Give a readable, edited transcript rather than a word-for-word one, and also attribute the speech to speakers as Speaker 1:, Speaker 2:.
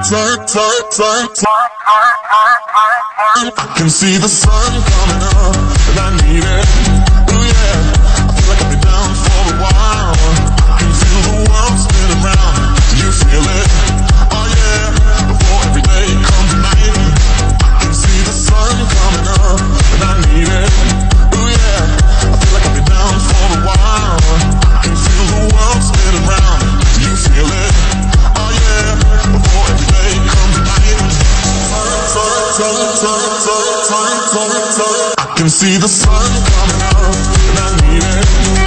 Speaker 1: I can see the sun coming up, and I need it. Ooh yeah, I feel like I've been down for a while. I can feel the world spin around. Do you feel it? Oh yeah, before every day comes night. I can see the sun coming up, and I need it. Ooh yeah, I feel like I've been down for a while. I can feel the world spin around. Do you feel it? Oh yeah, before every day comes night. I can see the sun coming up, and I need it.